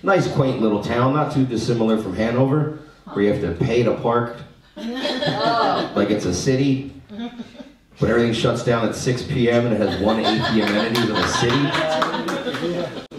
Nice, quaint little town, not too dissimilar from Hanover, where you have to pay to park, like it's a city, but everything shuts down at 6 p.m. and it has one AP amenity in the city.